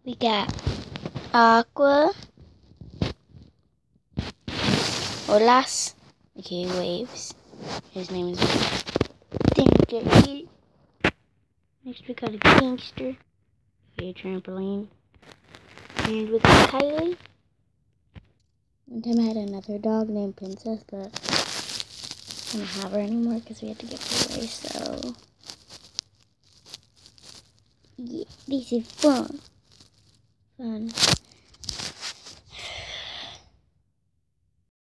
We got Aqua, Olas, aka Waves. His name is Dinker. Next we got a Gangster, aka Trampoline. And we got Kylie. One time I had another dog named Princess, but I don't have her anymore because we had to give her away, so yeah, this is fun.